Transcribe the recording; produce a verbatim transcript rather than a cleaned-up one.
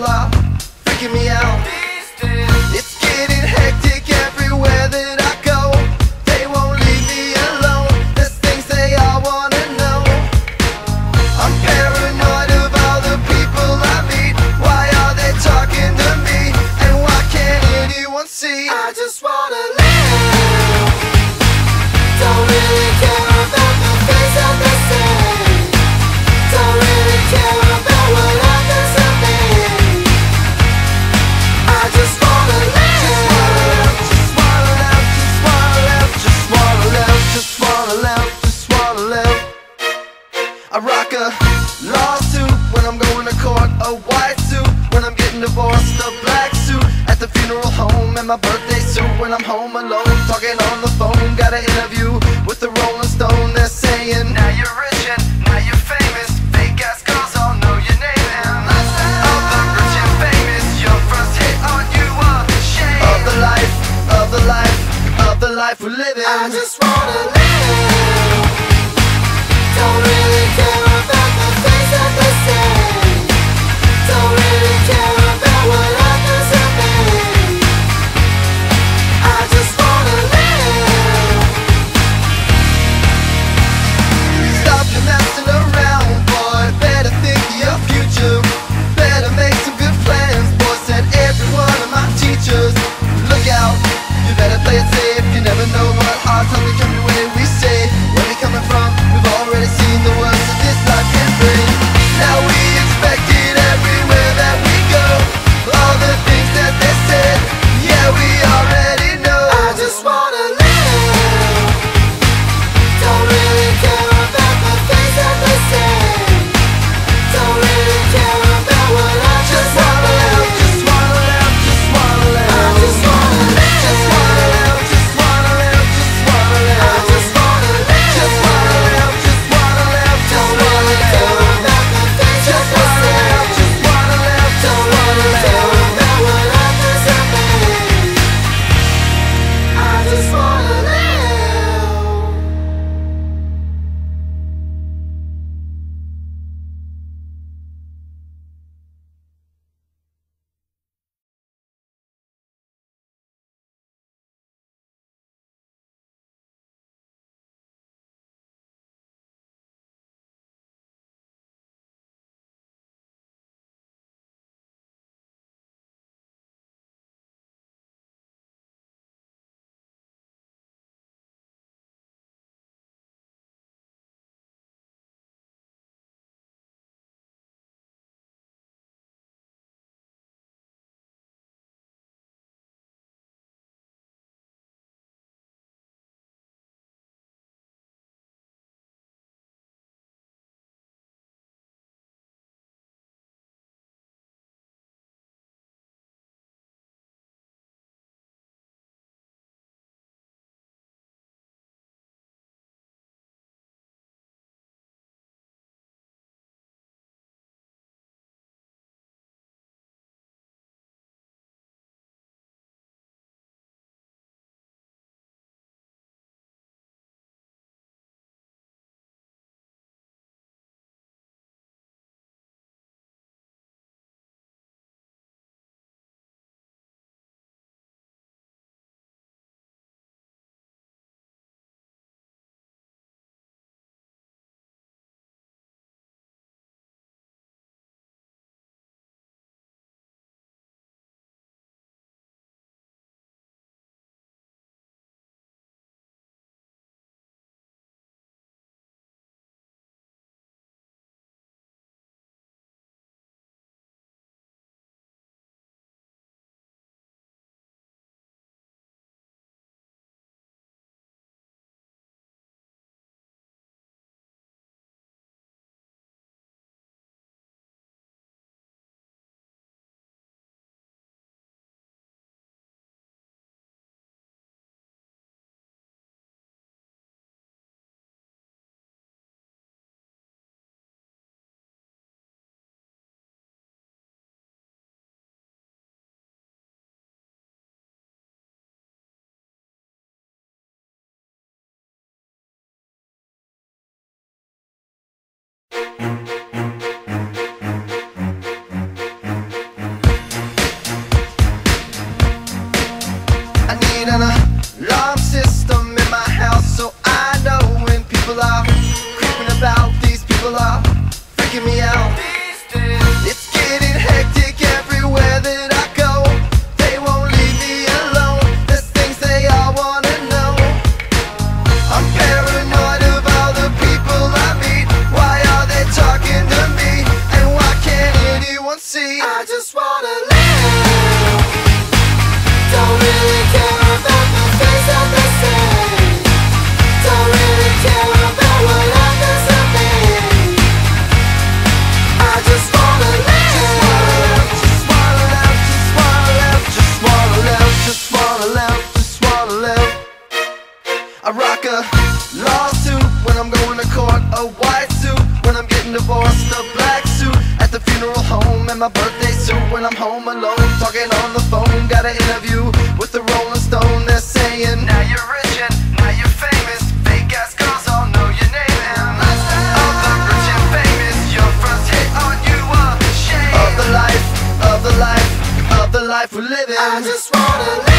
are freaking me out. It's getting hectic everywhere that I go. They won't leave me alone. There's things they all wanna know. I'm paranoid of all the people I meet. Why are they talking to me? And why can't anyone see? I just wanna live. Don't really care about the things that they say. Don't really care about what others are made. I just wanna live. Just wanna live, just wanna live, just wanna live, just wanna live, just wanna live. I rock a lawsuit when I'm going to court, a white suit when I'm getting divorced, a black suit at the funeral home, and my birthday suit when I'm home alone, talking on the phone. Got an interview with the Rolling Stone. They're saying, now you're rich and now you're famous. Fake ass girls all know your name. And of the rich and famous, your first hit on you a shame. Of the life, of the life, of the life we're living. I just wanna live. Don't really care about the things that they say. Don't really care about what others have made. I just wanna live. Stop your messing around, boy. Better think of your future. Better make some good plans, boy. Said every one of my teachers. Look out, you better play it safe. You never know what hard times are coming your way. just wanna live. Don't really care about the things that they say. Don't really care about what happens to me. I just wanna live. Just wanna live, just wanna live, just wanna live, just wanna live, just wanna live. I rock a lawsuit when I'm going to court, a white suit when I'm getting divorced, a black suit at the funeral home, and my birthday suit when I'm home alone, talking on the phone. Got an interview with the Rolling Stone. They're saying, now you're rich and now you're famous. Fake ass girls all know your name, and of the rich and famous, your first hit on you a shame of the life, of the life, of the life we're living. I just wanna live.